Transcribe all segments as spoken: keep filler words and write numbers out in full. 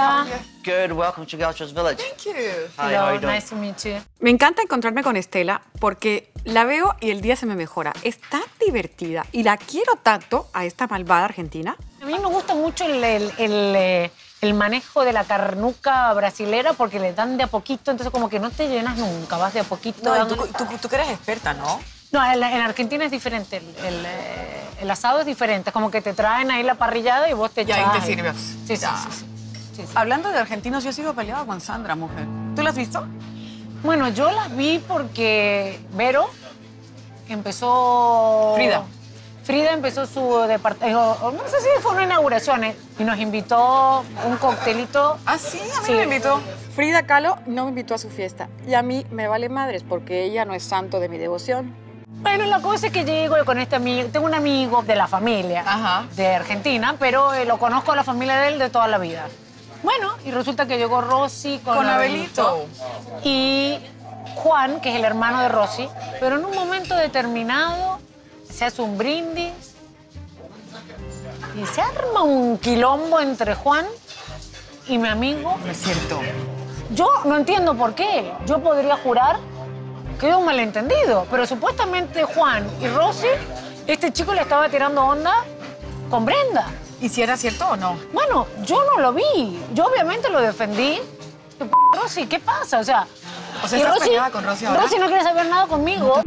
Hola. Good. Welcome to Gaucho's Village. Thank you. Hi, Hello, how are you doing? nice to meet you. Me encanta encontrarme con Estela porque la veo y el día se me mejora. Es tan divertida y la quiero tanto a esta malvada argentina. A mí me gusta mucho el, el, el, eh, el manejo de la carnuca brasilera porque le dan de a poquito, entonces como que no te llenas nunca, vas de a poquito. No, tú, tú, tú que eres experta, ¿no? No, en, en Argentina es diferente. El, el, eh, el asado es diferente. Es como que te traen ahí la parrillada y vos te Y echas. ahí te sirves. Sí, sí, Ya. sí, sí, sí, sí. Hablando de argentinos, yo sigo peleada con Sandra, mujer. ¿Tú la has visto? Bueno, yo las vi porque Vero empezó... Frida. Frida empezó su departamento, no sé si fue una inauguración, ¿eh? Y nos invitó un coctelito. Ah, sí, a mí Sí. me invitó. Frida Kahlo no me invitó a su fiesta. Y a mí me vale madres porque ella no es santo de mi devoción. Bueno, la cosa es que llego con este amigo, tengo un amigo de la familia Ajá. de Argentina, pero eh, lo conozco a la familia de él de toda la vida. Bueno, y resulta que llegó Rosy con, Con Abelito. Abelito. Y Juan, que es el hermano de Rosy, pero en un momento determinado se hace un brindis y se arma un quilombo entre Juan y mi amigo. No es cierto. Yo no entiendo por qué. Yo podría jurar que es un malentendido, pero supuestamente Juan y Rosy, este chico le estaba tirando onda con Brenda. ¿Y si era cierto o no? Bueno, yo no lo vi. Yo obviamente lo defendí. Rosy, ¿qué pasa? O sea, O sea, y ¿estás peleada con Rosy ahora? Rosy no quiere saber nada conmigo.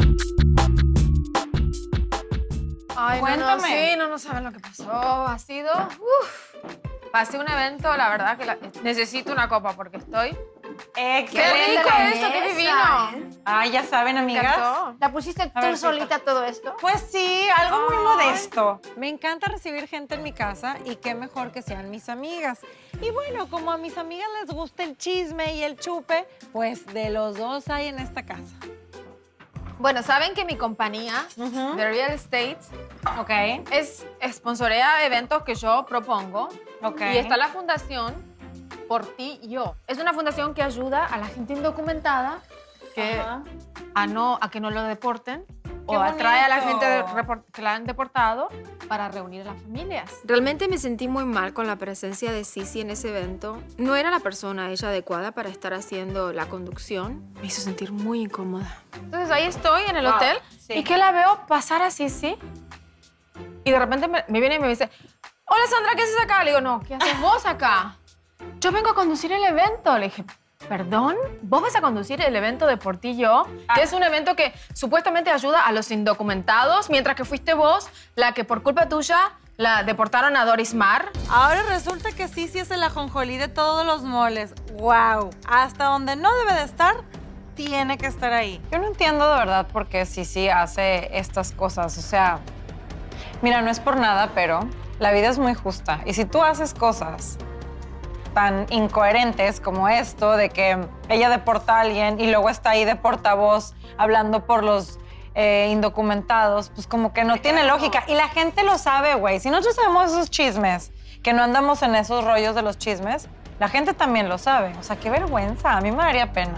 Ay, no, no, Cuéntame. sí, no, no saben lo que pasó. Ha sido... Uf. Pasé un evento, la verdad que la- necesito una copa porque estoy... ¡Qué rico esto! ¡Qué divino! Ah, ya saben, Me amigas. encantó. ¿La pusiste tú ver, solita todo esto? Pues sí, algo muy Ay. modesto. Me encanta recibir gente en mi casa y qué mejor que sean mis amigas. Y bueno, como a mis amigas les gusta el chisme y el chupe, pues de los dos hay en esta casa. Bueno, saben que mi compañía, Ujú. The Real Estate, Ok, es sponsorea eventos que yo propongo. ok. Y está la fundación Por Ti y Yo. Es una fundación que ayuda a la gente indocumentada que Ajá. a, no, a que no lo deporten Qué o atrae a la bonito. gente de- report- que la han deportado para reunir a las familias. Realmente me sentí muy mal con la presencia de Sisi en ese evento. No era la persona ella adecuada para estar haciendo la conducción. Me hizo sentir muy incómoda. Entonces ahí estoy en el Wow, hotel sí. y que la veo pasar así, sí. Y de repente me, me viene y me dice, hola Sandra, ¿qué haces acá? Le digo, no, ¿qué haces vos acá? Yo vengo a conducir el evento. Le dije, ¿perdón? ¿Vos vas a conducir el evento de Por Ti y Yo? Que es un evento que supuestamente ayuda a los indocumentados, mientras que fuiste vos la que por culpa tuya la deportaron a Doris Mar. Ahora resulta que sí, sí es el ajonjolí de todos los moles. ¡Wow! Hasta donde no debe de estar, tiene que estar ahí. Yo no entiendo de verdad por qué Sisi hace estas cosas. O sea, mira, no es por nada, pero la vida es muy justa. Y si tú haces cosas tan incoherentes como esto, de que ella deporta a alguien y luego está ahí de portavoz hablando por los eh, indocumentados, pues como que no tiene lógica. Y la gente lo sabe, güey. Si nosotros sabemos esos chismes, que no andamos en esos rollos de los chismes, la gente también lo sabe. O sea, qué vergüenza. A mí me daría pena.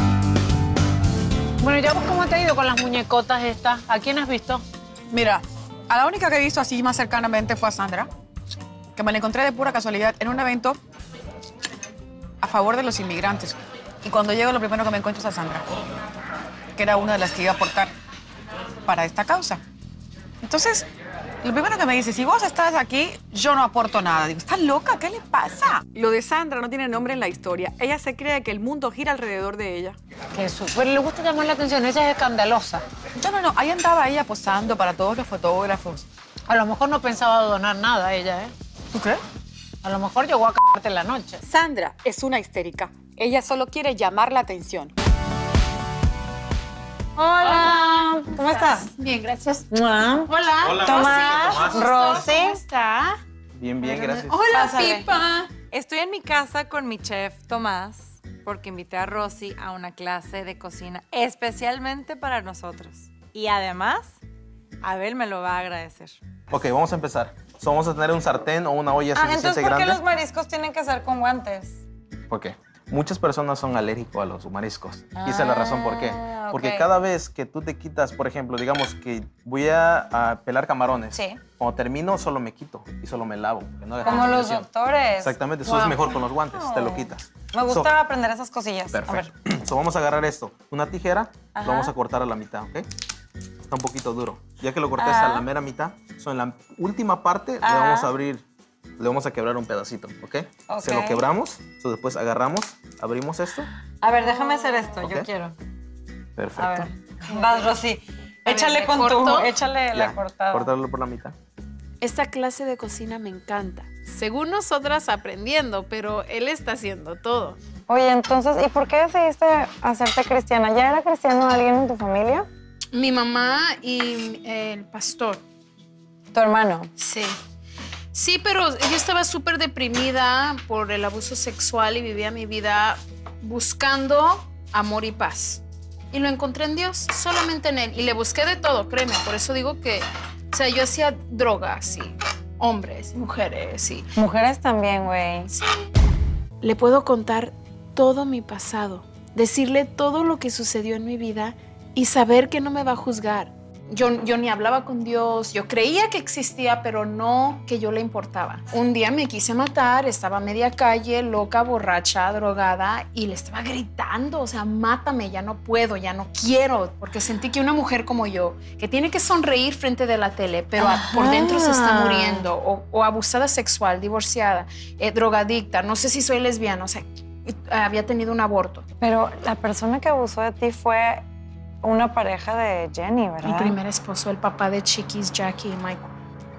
Bueno, ya vos cómo te ha ido con las muñecotas estas. ¿A quién has visto? Mira, a la única que he visto así más cercanamente fue a Sandra, que me la encontré de pura casualidad en un evento a favor de los inmigrantes. Y cuando llego, lo primero que me encuentro es a Sandra, que era una de las que iba a aportar para esta causa. Entonces, lo primero que me dice, si vos estás aquí, yo no aporto nada. Digo, ¿estás loca? ¿Qué le pasa? Lo de Sandra no tiene nombre en la historia. Ella se cree que el mundo gira alrededor de ella. Que su... Pero le gusta llamar la atención, ella es escandalosa. No, no, no. Ahí andaba ella posando para todos los fotógrafos. A lo mejor no pensaba donar nada ella, ¿eh? ¿Tú crees? A lo mejor llegó a cagarte en la noche. Sandra es una histérica. Ella solo quiere llamar la atención. Hola, ¿cómo estás? Bien, gracias. Hola. Hola. Tomás, Rosy. ¿Cómo está? Bien, bien, gracias. ¡Hola, Pásale. Pipa! Estoy en mi casa con mi chef, Tomás, porque invité a Rosy a una clase de cocina especialmente para nosotros. Y además, Abel me lo va a agradecer. Ok, vamos a empezar. So, vamos a tener un sartén o una olla Ah, suficiente entonces, ¿por qué grande. los mariscos tienen que ser con guantes? ¿Por qué? muchas personas son alérgicos a los mariscos. Y esa es la razón por qué. Porque ok. cada vez que tú te quitas, por ejemplo, digamos que voy a, a pelar camarones. Sí. Cuando termino, solo me quito y solo me lavo. que no deja Como los contaminación. doctores. Exactamente, eso es mejor con los guantes, te lo quitas. Me gusta So, aprender esas cosillas. A ver. perfecto. So, vamos a agarrar esto, una tijera, Ajá. lo vamos a cortar a la mitad, ¿ok? Está un poquito duro. Ya que lo corté Ajá. a la mera mitad, so, en la última parte Ajá. le vamos a abrir, le vamos a quebrar un pedacito, ¿ok? Ok. Se lo quebramos, so, después agarramos, abrimos esto. A ver, déjame hacer esto, yo Ok. quiero. Perfecto. A ver. Vas, Rosy. Échale ¿le con tu... corto? Échale Ya, la cortada. cortarlo por la mitad. Esta clase de cocina me encanta. Según nosotras aprendiendo, pero él está haciendo todo. Oye, entonces, ¿y por qué decidiste hacerte cristiana? ¿Ya era cristiano alguien en tu familia? Mi mamá y el pastor. Tu hermano. Sí. Sí, pero yo estaba súper deprimida por el abuso sexual y vivía mi vida buscando amor y paz. Y lo encontré en Dios, solamente en Él. Y le busqué de todo, créeme. Por eso digo que, o sea, yo hacía drogas y hombres, mujeres y... Mujeres también, güey. Le puedo contar todo mi pasado, decirle todo lo que sucedió en mi vida y saber que no me va a juzgar. Yo, yo ni hablaba con Dios, yo creía que existía, pero no que yo le importaba. Un día me quise matar, estaba a media calle, loca, borracha, drogada, y le estaba gritando, o sea, mátame, ya no puedo, ya no quiero, porque sentí que una mujer como yo, que tiene que sonreír frente de la tele, pero a- por dentro se está muriendo, o, o abusada sexual, divorciada, eh, drogadicta, no sé si soy lesbiana, o sea, eh, había tenido un aborto. Pero la persona que abusó de ti fue una pareja de Jenny, ¿verdad? Mi primer esposo, el papá de Chiquis, Jackie y Michael.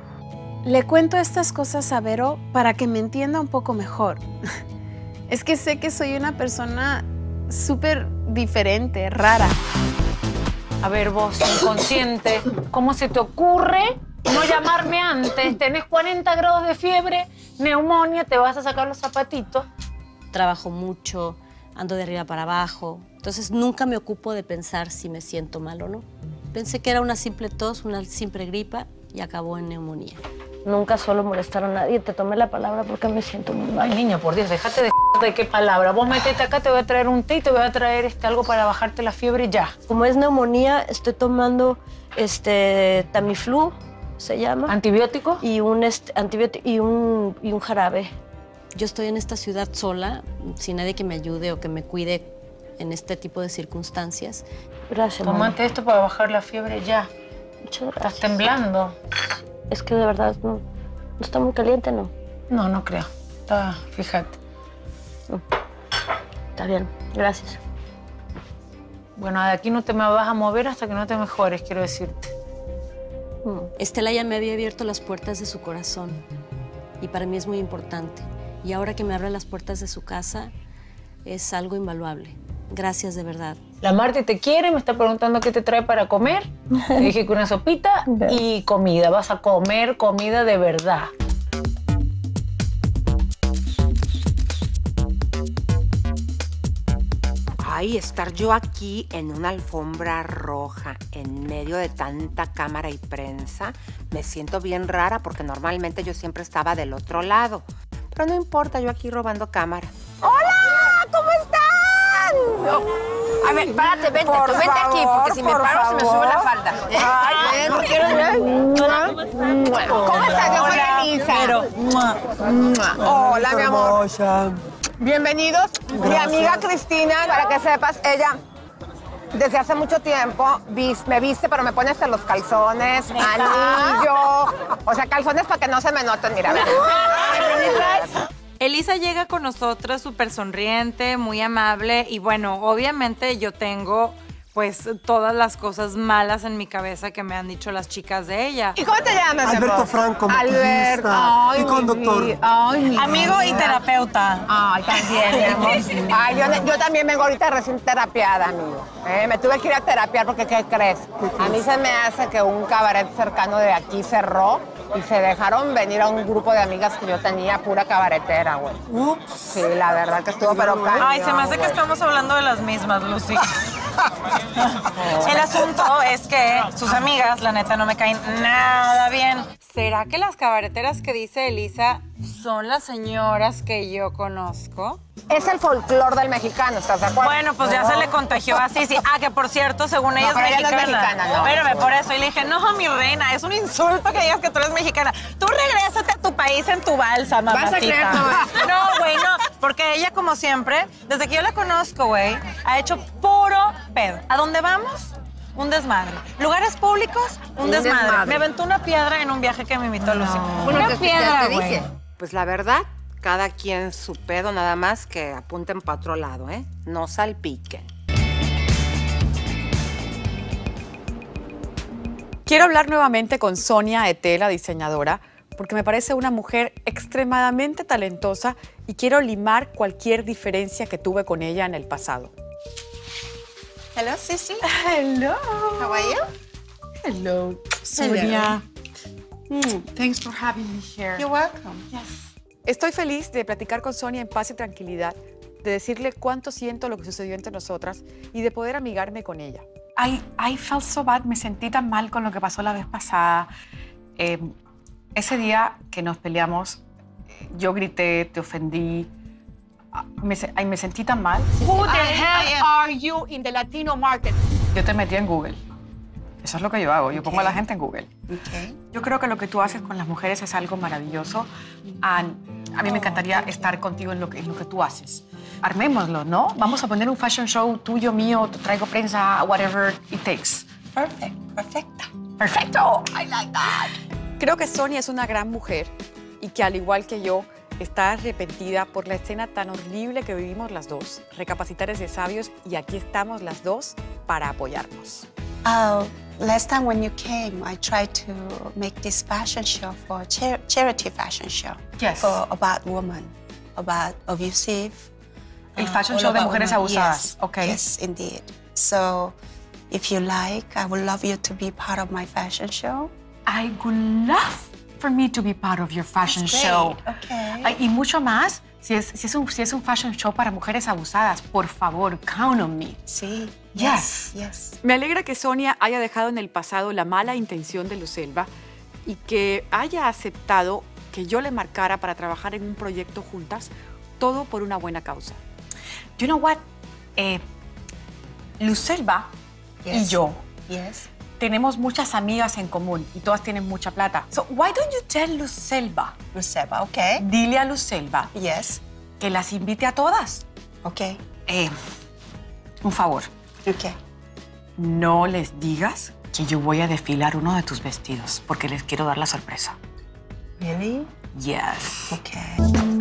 Le cuento estas cosas a Vero para que me entienda un poco mejor. Es que sé que soy una persona súper diferente, rara. A ver, vos, inconsciente, ¿cómo se te ocurre no llamarme antes? Tenés cuarenta grados de fiebre, neumonía, te vas a sacar los zapatitos. Trabajo mucho, ando de arriba para abajo. Entonces nunca me ocupo de pensar si me siento mal o no. Pensé que era una simple tos, una simple gripa y acabó en neumonía. Nunca suelo molestar a nadie. Te tomé la palabra porque me siento muy mal. Ay, niña, por Dios, déjate de de qué palabra. Vos metete acá, te voy a traer un té y te voy a traer este, algo para bajarte la fiebre ya. Como es neumonía, estoy tomando este Tamiflu, se llama. ¿Antibiótico? Y un este, antibiótico y un, y un jarabe. Yo estoy en esta ciudad sola, sin nadie que me ayude o que me cuide en este tipo de circunstancias. Gracias, Tómate mamá. esto para bajar la fiebre ya. Muchas gracias. Estás temblando. Es que de verdad no, no está muy caliente, ¿no? No, no creo. Está, fíjate. Está bien, gracias. Bueno, de aquí no te me vas a mover hasta que no te mejores, quiero decirte. Estela ya me había abierto las puertas de su corazón y para mí es muy importante. Y ahora que me abre las puertas de su casa es algo invaluable. Gracias de verdad. La Marti te quiere, me está preguntando qué te trae para comer. Le dije que una sopita y comida. Vas a comer comida de verdad. Ay, estar yo aquí en una alfombra roja, en medio de tanta cámara y prensa, me siento bien rara porque normalmente yo siempre estaba del otro lado. Pero no importa, yo aquí robando cámara. ¡Hola! ¿Cómo están? A ver, párate, vente, Por tú vente aquí, favor, porque si me por paro se me favor. sube la falda. Ay, ven, no quiero ver. ¿Cómo estás? Yo soy Elisa. Hola, mi amor. Bienvenidos. Mi amiga Cristina, para que sepas, ella desde hace mucho tiempo vis- me viste, pero me pone hasta los calzones, anillo. O sea, calzones para que no se me noten, mira. Ven. Elisa llega con nosotros súper sonriente, muy amable y bueno, obviamente yo tengo pues todas las cosas malas en mi cabeza que me han dicho las chicas de ella. ¿Y cómo te llamas, Alberto amor? Franco, Alberto. maquillista Ay, y conductor. mi vida. Ay, mi Amigo vida. y terapeuta. Ay, también, mi amor. Ay, yo, yo también vengo ahorita recién terapiada, amigo. Eh, me tuve que ir a terapiar porque, ¿qué crees? A mí se me hace que un cabaret cercano de aquí cerró y se dejaron venir a un grupo de amigas que yo tenía, pura cabaretera, güey. Sí, la verdad que estuvo, pero cañón, Ay, se me hace que güey. estamos hablando de las mismas, Lucy. El asunto es que sus amigas, la neta, no me caen nada bien. ¿será que las cabareteras que dice Elisa son las señoras que yo conozco? Es el folclor del mexicano, ¿estás de acuerdo? Bueno, pues ya se le contagió así, sí. Ah, que por cierto, según ella No, es pero ella no mexicana. es mexicana, no. Espérame, por eso. Y le dije, no, mi reina, es un insulto que digas que tú eres mexicana. Tú regrésate a tu país en tu balsa, mamacita. Vas a creer todo esto. No, güey, no. Porque ella, como siempre, desde que yo la conozco, güey, ha hecho puro pedo. ¿A dónde vamos? Un desmadre. Lugares públicos, un, Un desmadre. desmadre. Me aventó una piedra en un viaje que me invitó Lucy. Bueno, Una que- piedra, ya te güey. dije. Pues la verdad, cada quien su pedo, nada más que apunten para otro lado, ¿eh? No salpiquen. Quiero hablar nuevamente con Sonia Ete, la diseñadora, porque me parece una mujer extremadamente talentosa y quiero limar cualquier diferencia que tuve con ella en el pasado. Hello, Sissy. Hello. How are you? Hello, Sonia. Mm. Thanks for having me here. You're welcome. Yes. Estoy feliz de platicar con Sonia en paz y tranquilidad, de decirle cuánto siento lo que sucedió entre nosotras y de poder amigarme con ella. I, I felt so bad, me sentí tan mal con lo que pasó la vez pasada. Eh, ese día que nos peleamos, eh, yo grité, te ofendí, ah, me, se- ay, me sentí tan mal. Who the I- hell I- are you in the Latino market? Yo te metí en Google. Eso es lo que yo hago, yo pongo a la gente en Google. Okay. Yo creo que lo que tú haces con las mujeres es algo maravilloso. And a mí me encantaría estar contigo en lo, que, en lo que tú haces. Armémoslo, ¿no? Vamos a poner un fashion show tuyo, mío, te traigo prensa, whatever it takes. Perfect. Perfecta. ¡Perfecto! I like that. Creo que Sonia es una gran mujer y que, al igual que yo, está arrepentida por la escena tan horrible que vivimos las dos. Recapacitar es de sabios y aquí estamos las dos para apoyarnos. Uh, last time when you came, I tried to make this fashion show for a char charity fashion show. Yes. For about women, about abusive. El uh, fashion all show de about mujeres women. abusadas. Yes. Okay. Yes, indeed. So, if you like, I would love you to be part of my fashion show. I would love for me to be part of your fashion That's show. great. Okay. Ay, y mucho más, si es, si, es un, si es un fashion show para mujeres abusadas, por favor, count on me. Sí. Yes. Yes. Me alegra que Sonia haya dejado en el pasado la mala intención de Lucelva y que haya aceptado que yo le marcara para trabajar en un proyecto juntas, todo por una buena causa. You know what? Eh, Lucelva y Yes. yo Yes. tenemos muchas amigas en común y todas tienen mucha plata. So why don't you tell Lucelva? Lucelva, okay. Dile a Lucelva Yes. que las invite a todas. Okay. Eh, un favor. Okay. No les digas que yo voy a desfilar uno de tus vestidos porque les quiero dar la sorpresa. Really? Yes. Okay.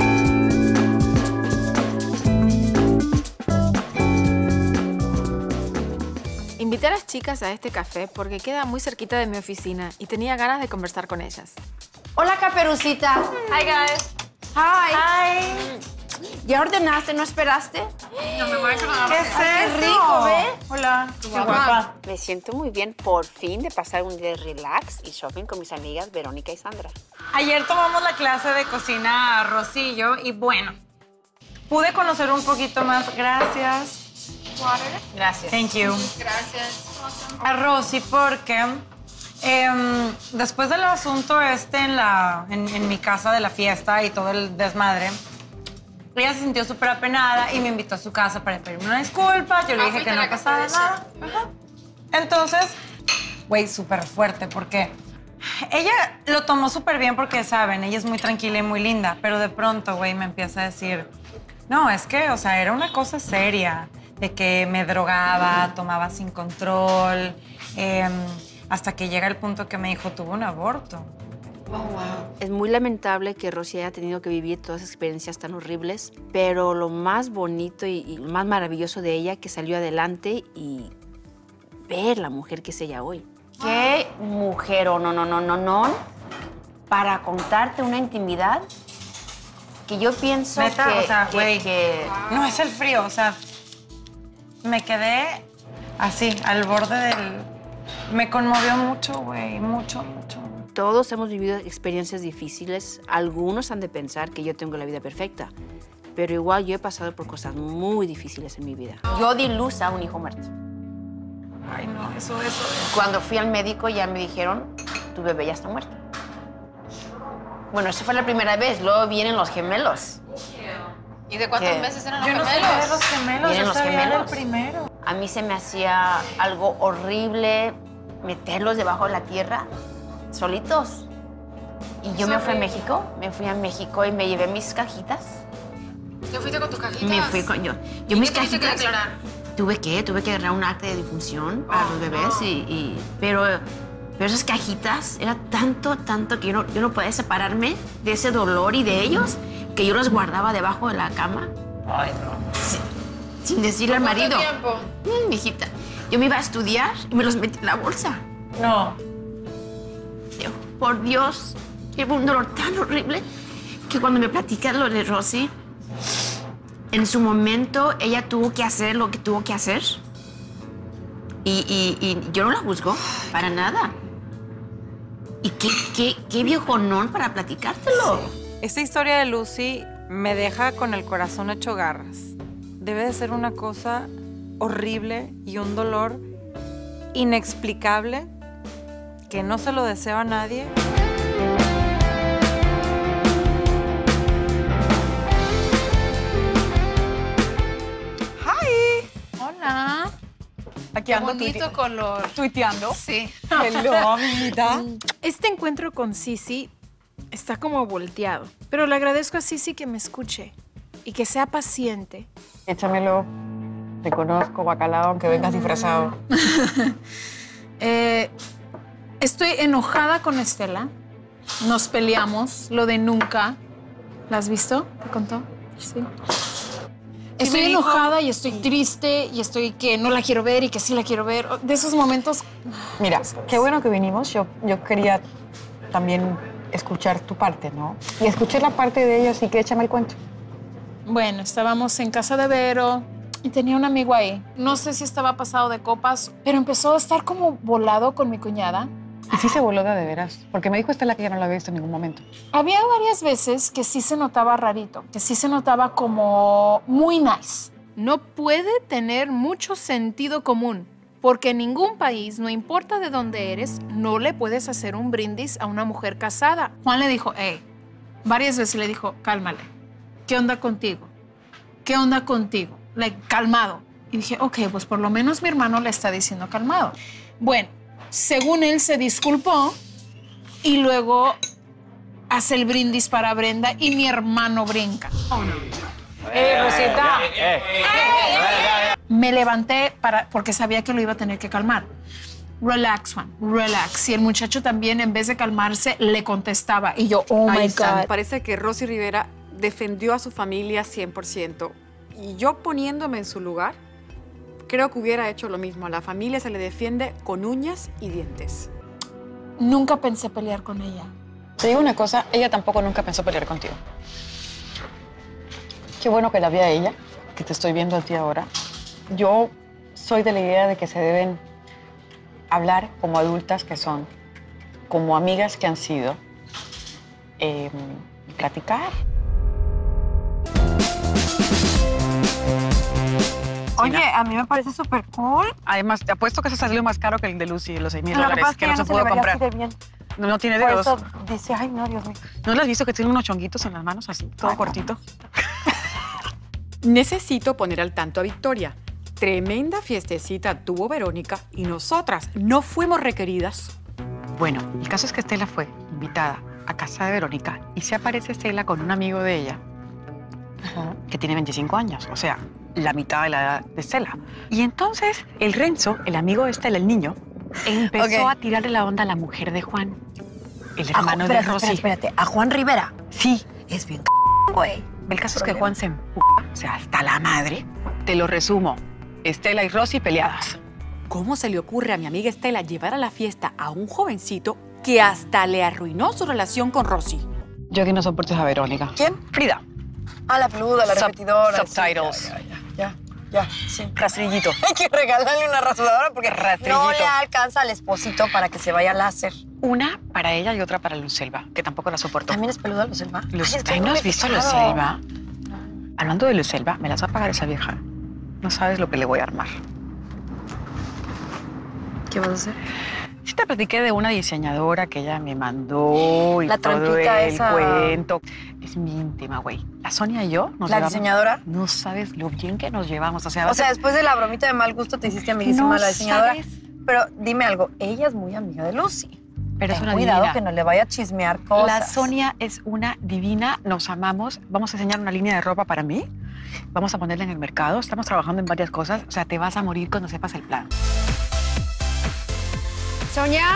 Invité a las chicas a este café porque queda muy cerquita de mi oficina y tenía ganas de conversar con ellas. Hola, Caperucita. Hi, guys. Hi. Hi. ¿Ya ordenaste? ¿No esperaste? No me voy a acordar. ¿Qué es Qué rico, ¿ve? Hola. Qué guapa. Me siento muy bien por fin de pasar un día de relax y shopping con mis amigas Verónica y Sandra. Ayer tomamos la clase de cocina a Rosillo y bueno, pude conocer un poquito más. Gracias. Gracias. Thank you. Gracias. A Rosy porque em, después del asunto este en, la, en, en mi casa de la fiesta y todo el desmadre, ella se sintió súper apenada y me invitó a su casa para pedirme una disculpa. Yo le Ah, dije fuiste que a no la casa pasaba de nada. Ajá. Entonces, güey, súper fuerte porque ella lo tomó súper bien porque, saben, ella es muy tranquila y muy linda, pero de pronto, güey, me empieza a decir, no, es que, o sea, era una cosa seria, de que me drogaba, tomaba sin control, eh, hasta que llega el punto que me dijo, tuvo un aborto. Oh, wow. Es muy lamentable que Rosy haya tenido que vivir todas esas experiencias tan horribles, pero lo más bonito y, y más maravilloso de ella que salió adelante y ver la mujer que es ella hoy. Qué mujer, o no, no, no, no, no, para contarte una intimidad que yo pienso Neta, que, o sea, que- güey, que- no es el frío, o sea, me quedé así, al borde del... Me conmovió mucho, güey, mucho, mucho. Todos hemos vivido experiencias difíciles. Algunos han de pensar que yo tengo la vida perfecta, pero igual yo he pasado por cosas muy difíciles en mi vida. Yo di luz a un hijo muerto. Ay, no, eso, eso... Cuando fui al médico ya me dijeron, tu bebé ya está muerto. Bueno, esa fue la primera vez. Luego vienen los gemelos. ¿Y de cuántos ¿Qué? meses eran los Yo no gemelos? sabía de los gemelos, Vienen yo los sabía del gemelos. primero. A mí se me hacía algo horrible meterlos debajo de la tierra, solitos. Y yo me fui a México, me fui a México y me llevé mis cajitas. ¿Te fuiste con tus cajitas? Me fui con yo. ¿Y Yo mis qué tuviste que cajitas. declarar? Tuve que, tuve que agarrar un acta de difunción para los bebés y, y- pero, pero esas cajitas era tanto, tanto que yo no, yo no podía separarme de ese dolor y de ellos que yo los guardaba debajo de la cama. Ay, no. Sin, sin decirle al marido. ¿Cuánto tiempo? Mm, mijita, yo me iba a estudiar y me los metí en la bolsa. No. Yo, por Dios, fue un dolor tan horrible que cuando me platica lo de Rosy, en su momento ella tuvo que hacer lo que tuvo que hacer y, y- y yo no la juzgo para nada. Y qué, qué, qué viejonón para platicártelo. Esta historia de Lucy me deja con el corazón hecho garras. Debe de ser una cosa horrible y un dolor inexplicable que no se lo deseo a nadie. Hi. Hola. Aquí Qué ando bonito tuite- color. tuiteando. Sí. Hello, amiguita. Este encuentro con Sisi está como volteado, pero le agradezco a Sisi que me escuche y que sea paciente. Échamelo. Te conozco, bacalao, aunque vengas disfrazado. Eh, estoy enojada con Estela. Nos peleamos, lo de nunca. ¿La has visto? ¿Te contó? Sí. Estoy me dijo? enojada y estoy triste y estoy que no la quiero ver y que sí la quiero ver. De esos momentos. Mira, qué bueno que vinimos. Yo, yo quería también escuchar tu parte, ¿no? Y escuché la parte de ellos, así que échame el cuento. Bueno, estábamos en casa de Vero y tenía un amigo ahí. No sé si estaba pasado de copas, pero empezó a estar como volado con mi cuñada. Y sí se voló de, de veras, porque me dijo Estela que ya no la había visto en ningún momento. Había varias veces que sí se notaba rarito, que sí se notaba como muy nice. No puede tener mucho sentido común, porque en ningún país, no importa de dónde eres, no le puedes hacer un brindis a una mujer casada. Juan le dijo, hey, varias veces le dijo, cálmale, ¿qué onda contigo? ¿Qué onda contigo? Like, calmado. Y dije, ok, pues por lo menos mi hermano le está diciendo calmado. Bueno, según él se disculpó y luego hace el brindis para Brenda y mi hermano brinca. Oh, no. ¡Eh, Rosita! Me levanté para, porque sabía que lo iba a tener que calmar. Relax, Juan, relax. Y el muchacho también, en vez de calmarse, le contestaba. Y yo, oh Ay, my Sam, God. parece que Rosy Rivera defendió a su familia cien por ciento. Y yo poniéndome en su lugar, creo que hubiera hecho lo mismo. A la familia se le defiende con uñas y dientes. Nunca pensé pelear con ella. Te digo una cosa, ella tampoco nunca pensó pelear contigo. Qué bueno que la vi a ella, que te estoy viendo a ti ahora. Yo soy de la idea de que se deben hablar como adultas que son, como amigas que han sido, eh, y platicar. Oye, a mí me parece súper cool. Además, te apuesto que se salió más caro que el de Lucy, los seis mil Lo que dólares, pasa es que que no ella se no se pudo le veía comprar. así de bien. No, no tiene Por dedos. eso dice, ay, no, Dios mío. ¿No lo has visto que tiene unos chonguitos en las manos así, todo cortito? Necesito poner al tanto a Victoria. Tremenda fiestecita tuvo Verónica y nosotras no fuimos requeridas. Bueno, el caso es que Estela fue invitada a casa de Verónica y se aparece Estela con un amigo de ella que tiene veinticinco años, o sea, la mitad de la edad de Estela. Y entonces el Renzo, el amigo de Estela, el niño, empezó Ok. a tirarle la onda a la mujer de Juan, el A Ju- hermano de espérate, Rosy. espérate, espérate, ¿a Juan Rivera? Sí. Es bien güey. El caso es que Problema. Juan se empuja, o sea, hasta la madre. Te lo resumo, Estela y Rosy peleadas. ¿Cómo se le ocurre a mi amiga Estela llevar a la fiesta a un jovencito que hasta le arruinó su relación con Rosy? Yo que no soportes a Verónica. ¿Quién? Frida. Ah, la peluda, la Sub- repetidora. subtitles. Sí, ya, ya, ya, ya, sí. Rastrillito. Hay que regalarle una rasuradora porque Rastrillito. no le alcanza al esposito para que se vaya al láser. Una para ella y otra para Lucelva, que tampoco la soportó. ¿También es peluda Lucelva? Luz, Ay, es que ¿Ay, no ¿no me has he visto a fijado. Lucelva? Hablando de Lucelva, me las va a pagar esa vieja. No sabes lo que le voy a armar. ¿Qué vas a hacer? Sí te platiqué de una diseñadora que ella me mandó y La todo trampita el esa. cuento. Es mi íntima, güey. La Sonia y yo nos ¿La llevamos- diseñadora? No sabes lo bien que nos llevamos. O sea, va O a sea, ser- después de la bromita de mal gusto te hiciste amiguísima No la diseñadora. sabes. Pero dime algo, ella es muy amiga de Lucy. Pero es Ten una cuidado divina. que no le vaya a chismear cosas. La Sonia es una divina, nos amamos. Vamos a enseñar una línea de ropa para mí. Vamos a ponerla en el mercado. Estamos trabajando en varias cosas. O sea, te vas a morir cuando sepas el plan. Sonia.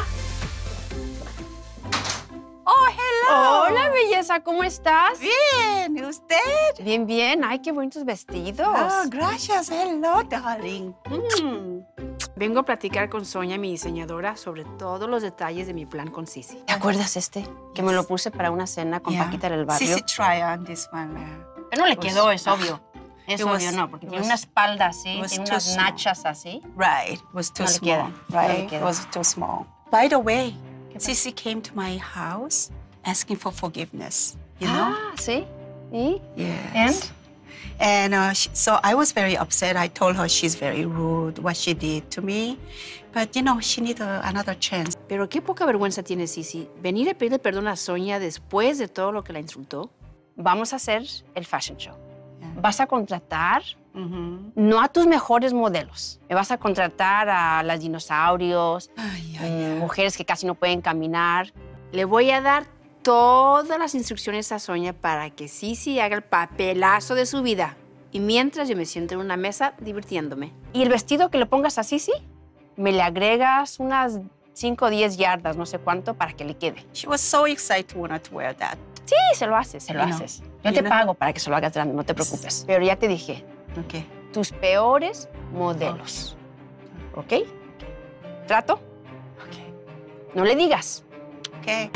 Oh, hello. Hola, belleza, ¿cómo estás? Bien, ¿y usted? Bien, bien. Ay, qué bonitos vestidos. Oh, gracias. Hello, darling. Mm. Vengo a platicar con Sonia, mi diseñadora, sobre todos los detalles de mi plan con Sisi. ¿Te acuerdas este? Que me lo puse para una cena con Yeah. Paquita del barrio. Sisi, try on this one. uh, Pero no le was- quedó, es obvio. Es It obvio, was- no, porque it tiene was- una espalda así, it was tiene too unas small. nachas así. Right, it was too No le small. queda, no le Right, it queda. was too small. By the way, Sisi came to my house asking for forgiveness. You know? Ah, ¿sí? ¿Y? Yes. And uh, she, so I was very upset. I told her she's very rude, what she did to me. But, you know, she needs a, another chance. Pero qué poca vergüenza tiene Sisi. Venir a pedirle perdón a Sonia después de todo lo que la insultó. Vamos a hacer el fashion show. Vas a contratar no a tus mejores modelos. Me vas a contratar a las dinosaurios, mm, mujeres que casi no pueden caminar. Le voy a dar todas las instrucciones a Sonia para que Sisi haga el papelazo de su vida. Y mientras yo me siento en una mesa divirtiéndome. Y el vestido que le pongas a Sisi, me le agregas unas cinco o diez yardas, no sé cuánto, para que le quede. She was so excited to want to wear that. Sí, se lo haces, se lo You know, haces. Yo you te know. pago para que se lo hagas grande, no te preocupes. Pero ya te dije, Okay. tus peores modelos. ¿Ok? ¿Trato? Ok. No le digas. Ok.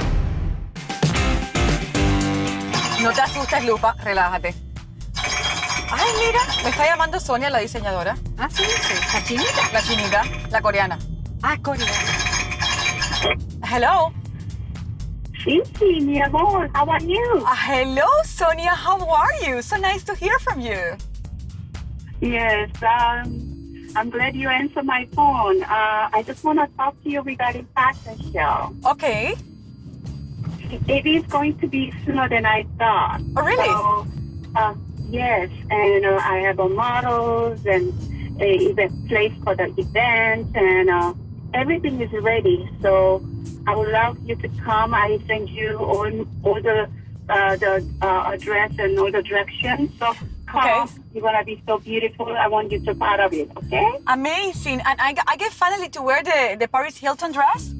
No te asustes, Lupa. Relájate. Ay, mira, me está llamando Sonia, la diseñadora. Ah, sí, sí. ¿La chinita? La chinita, la coreana. Ah, coreana. Hello. Sí, sí, mi amor. How are you? Uh, hello, Sonia. How are you? So nice to hear from you. Yes, um, I'm glad you answered my phone. Uh, I just want to talk to you regarding fashion show. Okay. It is going to be sooner than I thought. Oh, really? So, uh, yes, and uh, I have uh, models and a event place for the event, and uh, everything is ready. So I would love you to come. I send you all, all the uh, the uh, address and all the directions. So come. Okay. You're gonna be so beautiful. I want you to be part of it. Okay? Amazing. And I, I get finally to wear the, the Paris Hilton dress?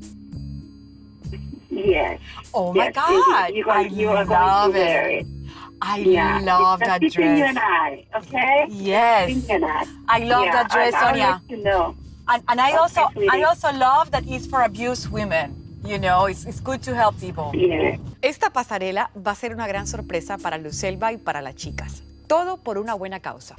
Yes. Oh, my Yes, God. You, you, are, I you are love going to it. wear it. I Yeah, love it's that just between you dress. and I, okay? Yes. Between you and I. I love Yeah, that dress, I, I'll Sonia. let you know. And, and I Okay, also sweetie. I also love that it's for abused women. You know, it's, it's good to help people. Yeah. Esta pasarela va a ser una gran sorpresa para Lucelva y para las chicas. Todo por una buena causa.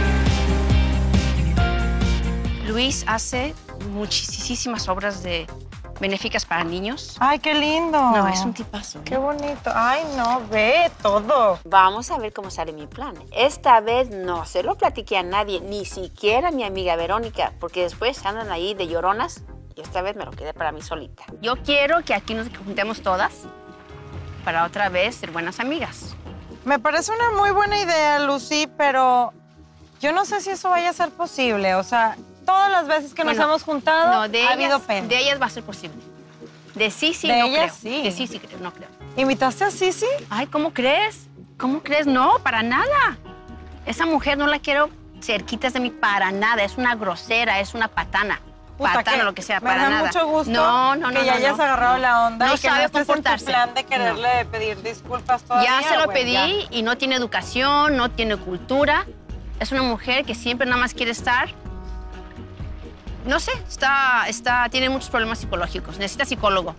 Luis hace muchísimas obras de benéficas para niños. Ay, qué lindo. No, es un tipazo. ¿eh? Qué bonito. Ay, no, ve todo. Vamos a ver cómo sale mi plan. Esta vez no se lo platiqué a nadie, ni siquiera a mi amiga Verónica, porque después andan ahí de lloronas y esta vez me lo quedé para mí solita. Yo quiero que aquí nos juntemos todas para otra vez ser buenas amigas. Me parece una muy buena idea, Lucy, pero yo no sé si eso vaya a ser posible. O sea, todas las veces que nos Bueno, hemos juntado, no, de ha ellas, habido pena. De ellas va a ser posible. De Sisi De no ellas creo. sí. De Sisi creo, no creo. ¿Invitaste a Sisi? Ay, ¿cómo crees? ¿Cómo crees? No, para nada. Esa mujer no la quiero cerquitas de mí para nada. Es una grosera, es una patana. Puta, Patana, que lo que sea, me para da nada. mucho gusto no, no, no, que ya no, hayas no. agarrado la onda No y que sabe no estés en tu comportarse. plan de quererle pedir disculpas todavía. Ya se lo güey, pedí ya. y no tiene educación, no tiene cultura. Es una mujer que siempre nada más quiere estar. No sé, está, está, tiene muchos problemas psicológicos. Necesita psicólogo.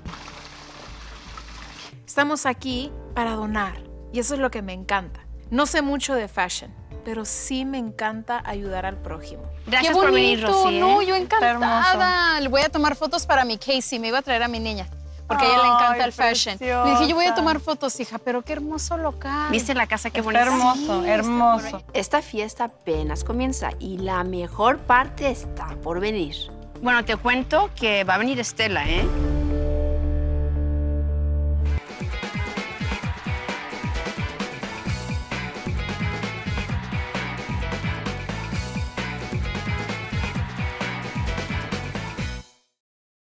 Estamos aquí para donar y eso es lo que me encanta. No sé mucho de fashion, pero sí me encanta ayudar al prójimo. Gracias ¡Qué por venir, bonito! Rosy, ¿eh? No, yo Está encantada. Le voy a tomar fotos para mi Casey. Me iba a traer a mi niña porque a ella le Ay, encanta el fashion. Le dije, yo voy a preciosa. tomar fotos, hija, pero qué hermoso local. ¿Viste la casa? Qué Está bonita. hermoso, Sí, hermoso. Esta fiesta apenas comienza y la mejor parte está por venir. Bueno, te cuento que va a venir Estela, ¿eh?